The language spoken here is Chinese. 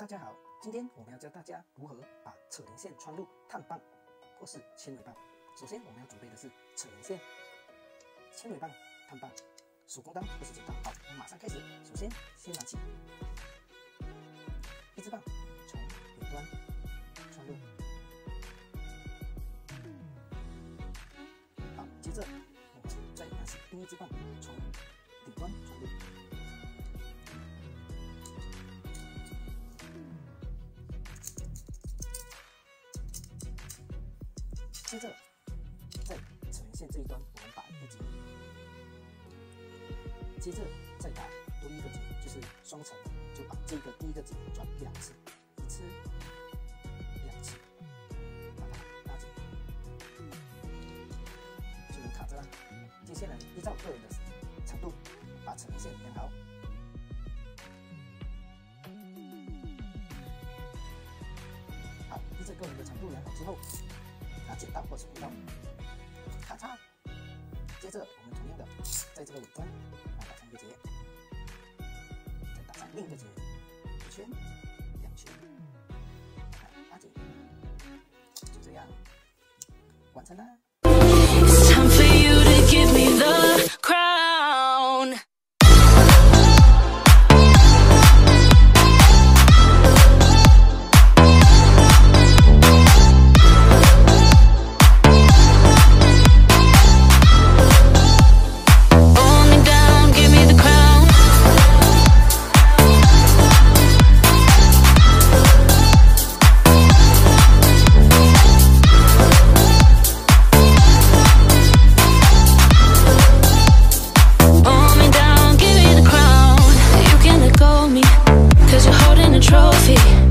家好，今天我们要教大家如何把扯零线穿入碳棒或是纤维棒。首先我们要准备的是扯零线、纤维棒、碳棒、手工刀或是剪刀。好，我们马上开始。首先拿起一支棒，从顶端穿入。好，接着我们再拿起另一支棒，从顶端穿入。接着，在扯零线这一端，我们打一个结，接着再打多一个结，就是双层，就把这个第一个结转2次，一次、2次，把它拉紧，就能卡着啦。接下来依照个人的长度，把扯零线量好。好，依照个人的长度量好之后。拿剪刀或手工刀，咔嚓。接着我们同样的，在这个尾端打上一个结，再打上另一个结，1圈、2圈，拉紧，就这样完成啦。 Trophy